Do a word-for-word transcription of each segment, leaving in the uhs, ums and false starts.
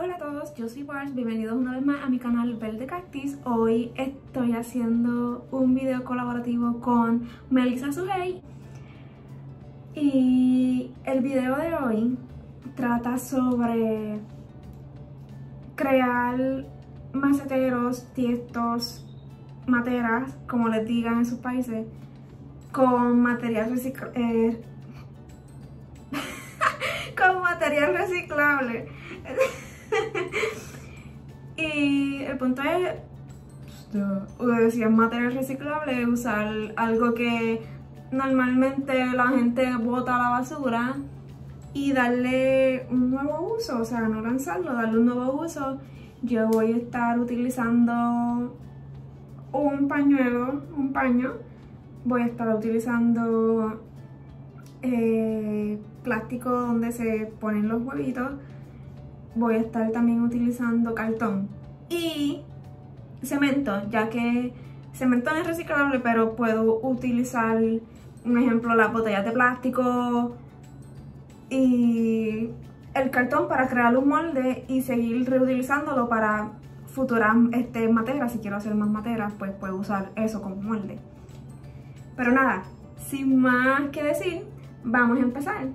Hola a todos, yo soy Bars, bienvenidos una vez más a mi canal Verde Cactus. Hoy estoy haciendo un video colaborativo con Melissa Sujei y el video de hoy trata sobre crear maceteros, tiestos, materas, como les digan en sus países, con material reciclable. Eh, con material reciclable. Y el punto es, si es material reciclable, usar algo que normalmente la gente bota a la basura y darle un nuevo uso, o sea, no lanzarlo, darle un nuevo uso. Yo voy a estar utilizando un pañuelo, un paño, voy a estar utilizando eh, plástico donde se ponen los huevitos. Voy a estar también utilizando cartón y cemento, ya que cemento no es reciclable, pero puedo utilizar, un ejemplo, las botellas de plástico y el cartón para crear un molde y seguir reutilizándolo para futuras este, materas. Si quiero hacer más materas, pues puedo usar eso como molde. Pero nada, sin más que decir, vamos a empezar.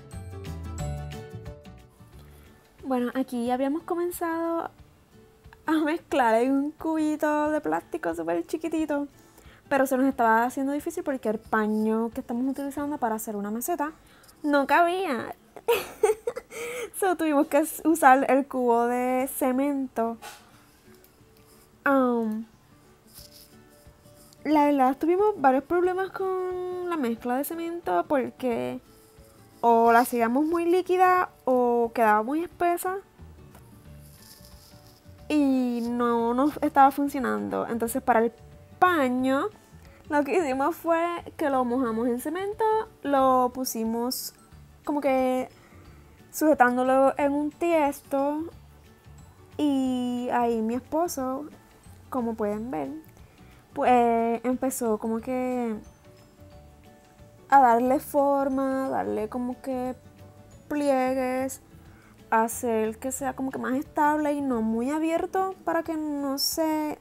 Bueno, aquí habíamos comenzado a mezclar en un cubito de plástico súper chiquitito, pero se nos estaba haciendo difícil porque el paño que estamos utilizando para hacer una maceta no cabía. So, tuvimos que usar el cubo de cemento. Um, la verdad, tuvimos varios problemas con la mezcla de cemento porque o la hacíamos muy líquida o quedaba muy espesa y no nos estaba funcionando. Entonces, para el paño lo que hicimos fue que lo mojamos en cemento, lo pusimos como que sujetándolo en un tiesto y ahí mi esposo, como pueden ver, pues empezó como que a darle forma, darle como que pliegues, hacer que sea como que más estable y no muy abierto para que no se...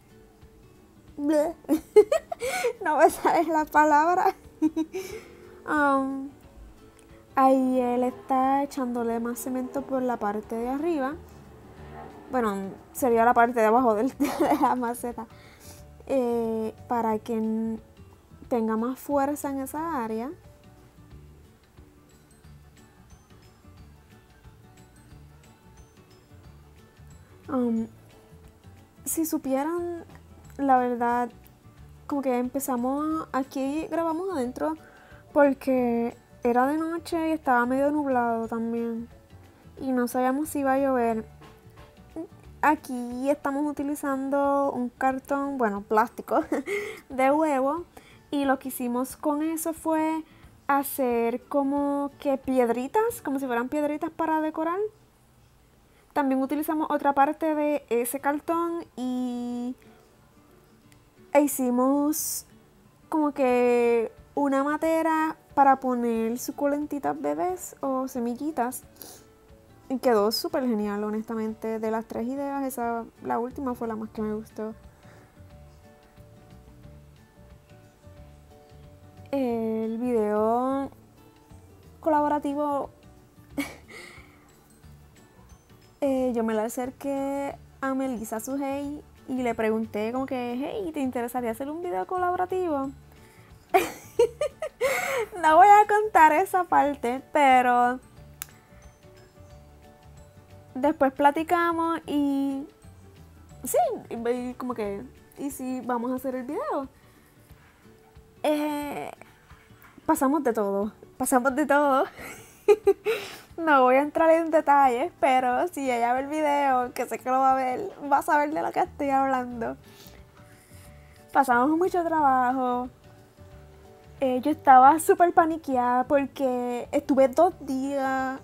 no me sale la palabra. um, ahí él está echándole más cemento por la parte de arriba. Bueno, sería la parte de abajo del, de la maceta. Eh, para que tenga más fuerza en esa área. Um, si supieran, la verdad, como que empezamos, aquí grabamos adentro porque era de noche y estaba medio nublado también y no sabíamos si iba a llover. Aquí estamos utilizando un cartón, bueno, plástico de huevo. Y lo que hicimos con eso fue hacer como que piedritas, como si fueran piedritas para decorar. También utilizamos otra parte de ese cartón y e hicimos como que una matera para poner suculentitas bebés o semillitas. Y quedó súper genial, honestamente. De las tres ideas, esa, la última fue la más que me gustó. El video colaborativo eh, yo me la acerqué a Melissa Sujei y le pregunté como que, hey, ¿te interesaría hacer un video colaborativo? No voy a contar esa parte, pero después platicamos y sí, y como que, ¿y si vamos a hacer el video? Eh, pasamos de todo, pasamos de todo. No voy a entrar en detalles, pero si ella ve el video, que sé que lo va a ver, va a saber de lo que estoy hablando. Pasamos mucho trabajo. Eh, yo estaba súper paniqueada porque estuve dos días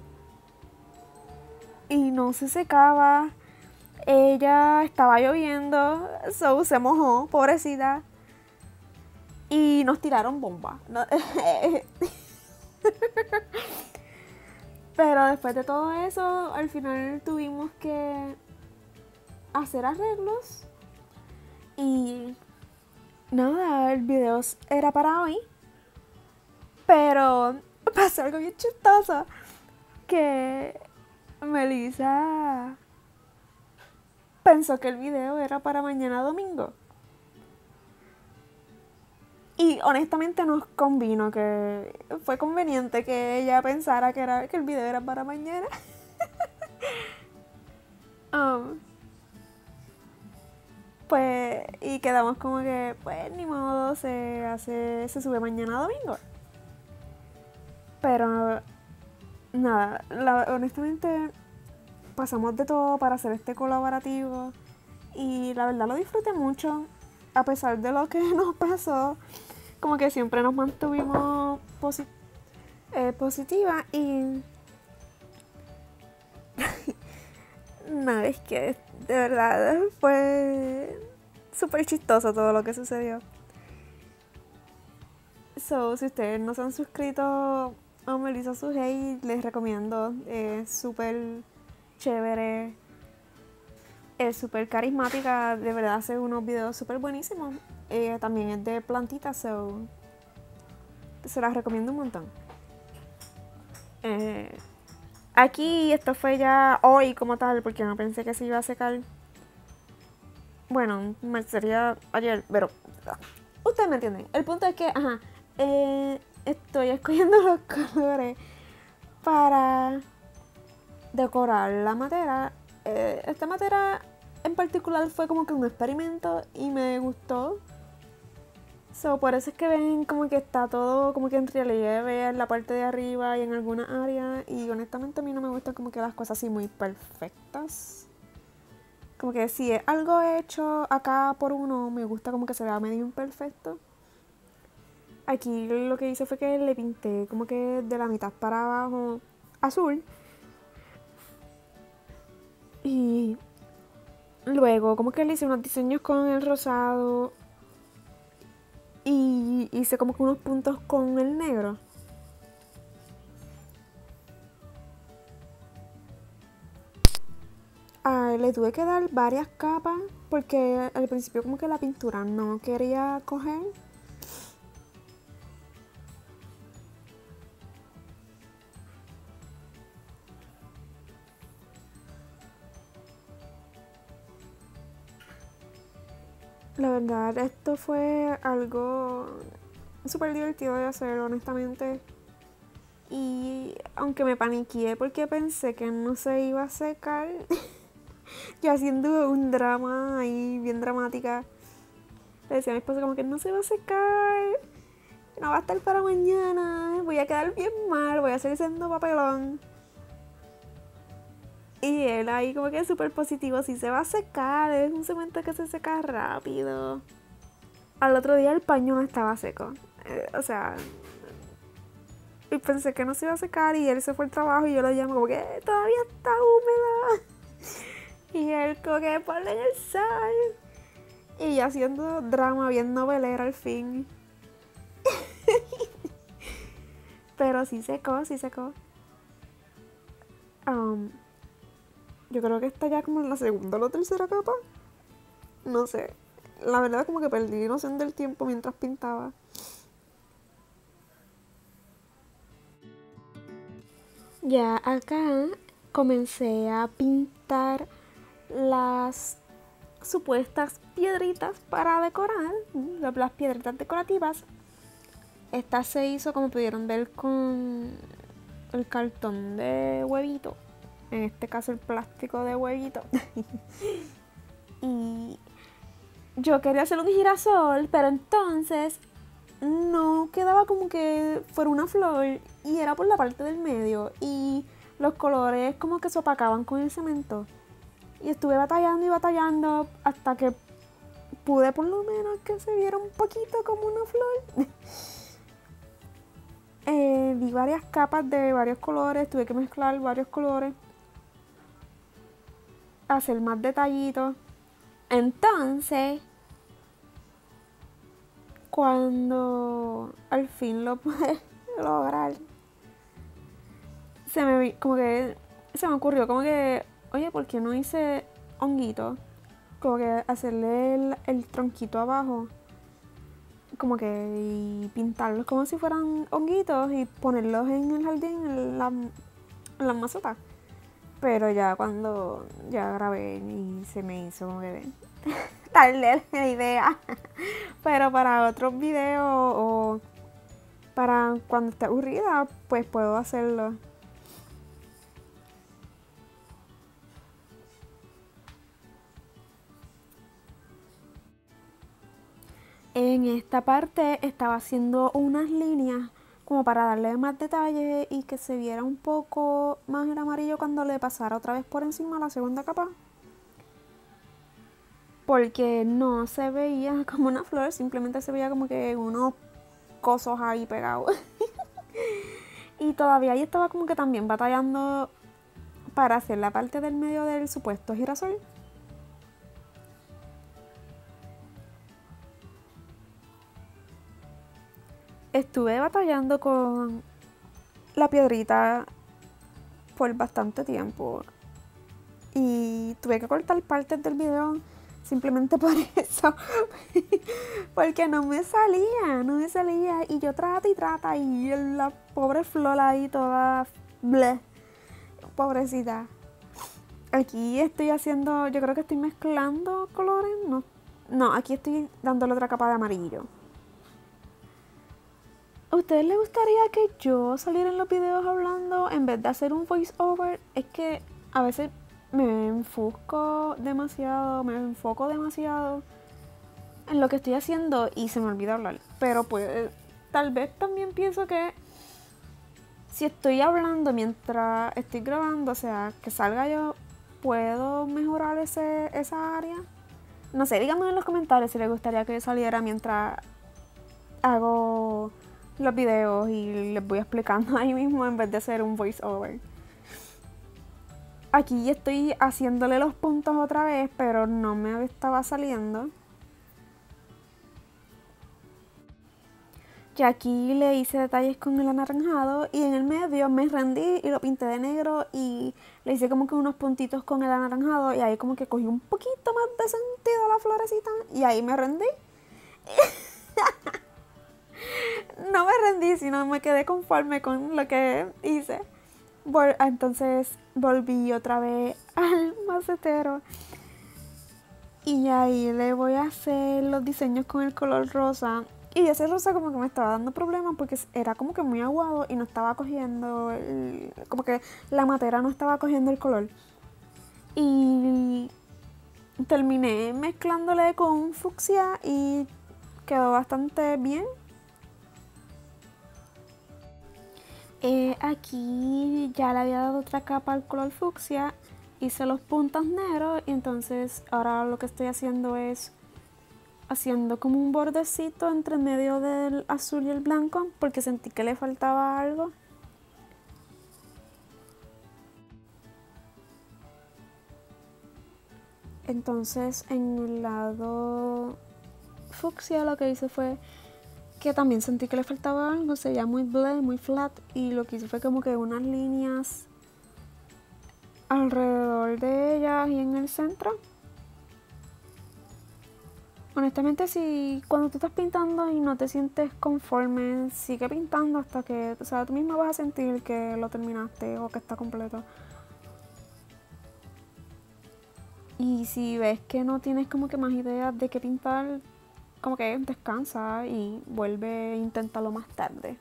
y no se secaba. Ella estaba lloviendo, so se mojó, pobrecita. Y nos tiraron bomba. No, pero Pero después de todo eso, al final tuvimos que hacer arreglos. Y nada, el video era para hoy. Pero pasó algo bien chistoso. Que Melissa pensó que el video era para mañana domingo. Y honestamente nos convino, que fue conveniente que ella pensara que, era, que el video era para mañana. um, pues, y quedamos como que, pues ni modo, se hace, se sube mañana domingo. Pero nada, la, honestamente pasamos de todo para hacer este colaborativo y la verdad lo disfruté mucho, a pesar de lo que nos pasó. Como que siempre nos mantuvimos posi eh, positivas y nada, es que de verdad fue súper chistoso todo lo que sucedió. So, si ustedes no se han suscrito a Melissa Sujei, les recomiendo, es súper chévere, es súper carismática, de verdad hace unos videos súper buenísimos. Eh, también es de plantitas, so se las recomiendo un montón. Eh, aquí esto fue ya hoy como tal, porque no pensé que se iba a secar. Bueno, sería ayer, pero ustedes me entienden. El punto es que, ajá, eh, estoy escogiendo los colores para decorar la madera. Eh, esta madera en particular fue como que un experimento y me gustó. So, por eso es que ven como que está todo como que en relieve en la parte de arriba y en alguna área. Y honestamente a mí no me gustan como que las cosas así muy perfectas. Como que si es algo hecho acá por uno, me gusta como que se vea medio imperfecto. Aquí lo que hice fue que le pinté como que de la mitad para abajo azul. Y luego como que le hice unos diseños con el rosado. Y hice como que unos puntos con el negro. Ah, le tuve que dar varias capas porque al principio como que la pintura no quería coger. La verdad, esto fue algo súper divertido de hacer, honestamente. Y aunque me paniqué porque pensé que no se iba a secar, yo haciendo un drama ahí bien dramática, le decía a mi esposo como que no se va a secar, no va a estar para mañana, voy a quedar bien mal, voy a seguir siendo papelón. Y él ahí como que súper positivo, sí se va a secar, es un cemento que se seca rápido. Al otro día el paño no estaba seco, eh, o sea, y pensé que no se iba a secar y él se fue al trabajo y yo lo llamo como que todavía está húmeda. Y él como que ponle en el sal. Y yo haciendo drama bien novelera al fin. Pero sí secó, sí secó. Um, yo creo que está ya como en la segunda o la tercera capa. No sé. La verdad como que perdí noción del tiempo mientras pintaba. Ya acá comencé a pintar las supuestas piedritas para decorar, las piedritas decorativas. Esta se hizo, como pudieron ver, con el cartón de huevito, en este caso el plástico de huevito. Y yo quería hacer un girasol, pero entonces no quedaba como que fuera una flor y era por la parte del medio y los colores como que se opacaban con el cemento. Y estuve batallando y batallando hasta que pude por lo menos que se viera un poquito como una flor. eh, di varias capas de varios colores, tuve que mezclar varios colores, hacer más detallitos. Entonces, cuando al fin lo pude lograr, se me vi- como que se me ocurrió como que, oye, ¿por qué no hice honguito? Como que hacerle el, el tronquito abajo, como que y pintarlos como si fueran honguitos y ponerlos en el jardín, en la, en las macetas. Pero ya cuando ya grabé y se me hizo como que darle la idea. Pero para otros videos o para cuando esté aburrida, pues puedo hacerlo. En esta parte estaba haciendo unas líneas como para darle más detalle y que se viera un poco más el amarillo cuando le pasara otra vez por encima la segunda capa. Porque no se veía como una flor, simplemente se veía como que unos cosos ahí pegados. Y todavía ahí estaba como que también batallando para hacer la parte del medio del supuesto girasol. Estuve batallando con la piedrita por bastante tiempo y tuve que cortar partes del video simplemente por eso, porque no me salía, no me salía y yo trata y trata y la pobre flor ahí toda bleh, pobrecita. Aquí estoy haciendo, yo creo que estoy mezclando colores, no, no, aquí estoy dándole otra capa de amarillo. ¿A ustedes les gustaría que yo saliera en los videos hablando en vez de hacer un voice over? Es que a veces me enfusco demasiado, me enfoco demasiado en lo que estoy haciendo y se me olvida hablar. Pero pues tal vez también pienso que si estoy hablando mientras estoy grabando, o sea, que salga yo, puedo mejorar ese, esa área. No sé, díganme en los comentarios si les gustaría que yo saliera mientras hago los videos y les voy explicando ahí mismo en vez de hacer un voice over. Aquí estoy haciéndole los puntos otra vez, pero no me estaba saliendo. Y aquí le hice detalles con el anaranjado y en el medio me rendí y lo pinté de negro y le hice como que unos puntitos con el anaranjado y ahí como que cogí un poquito más de sentido a la florecita y ahí me rendí. No me rendí, sino me quedé conforme con lo que hice. Entonces volví otra vez al macetero y ahí le voy a hacer los diseños con el color rosa. Y ese rosa como que me estaba dando problemas porque era como que muy aguado y no estaba cogiendo, el, como que la matera no estaba cogiendo el color. Y terminé mezclándole con fucsia y quedó bastante bien. Eh, aquí ya le había dado otra capa al color fucsia, hice los puntos negros y entonces ahora lo que estoy haciendo es haciendo como un bordecito entre medio del azul y el blanco porque sentí que le faltaba algo. Entonces en el lado fucsia lo que hice fue que también sentí que le faltaba algo, se veía muy bleh, muy flat y lo que hice fue como que unas líneas alrededor de ellas y en el centro. Honestamente, si cuando tú estás pintando y no te sientes conforme, sigue pintando hasta que, o sea, tú misma vas a sentir que lo terminaste o que está completo. Y si ves que no tienes como que más ideas de qué pintar, como que descansa y vuelve a intentarlo más tarde.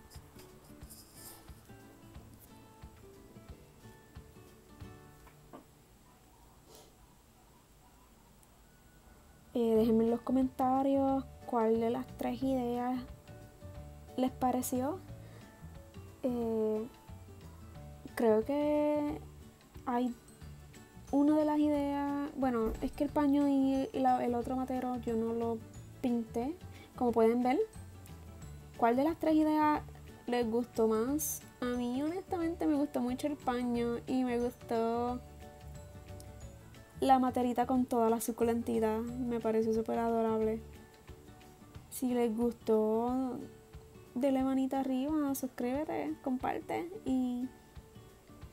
Eh, déjenme en los comentarios cuál de las tres ideas les pareció. Eh, creo que hay una de las ideas, bueno, es que el paño y, y la, el otro matero yo no lo pinté, como pueden ver. ¿Cuál de las tres ideas les gustó más? A mí honestamente me gustó mucho el paño y me gustó la materita con toda la suculentidad, me pareció súper adorable. Si les gustó, dale manita arriba, suscríbete, comparte y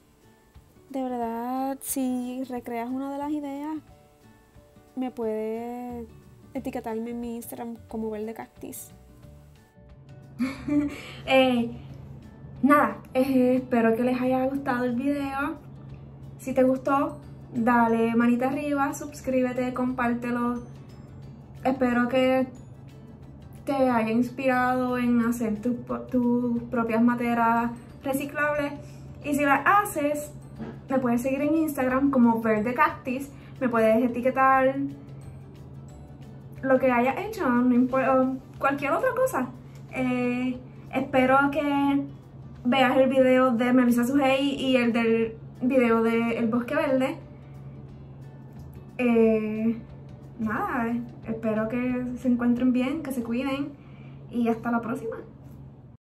de verdad, si recreas una de las ideas, me puedes etiquetarme en mi Instagram como Verde Cactus. eh, nada, eh, espero que les haya gustado el video. Si te gustó, dale manita arriba, suscríbete, compártelo. Espero que te haya inspirado en hacer tus tu propias materas reciclables. Y si las haces, me puedes seguir en Instagram como Verde Cactus. Me puedes etiquetar lo que hayas hecho, no importa, cualquier otra cosa. Eh, espero que veas el video de Melissa Sujei y el del video de El Bosque Verde. Eh, nada, espero que se encuentren bien, que se cuiden y hasta la próxima.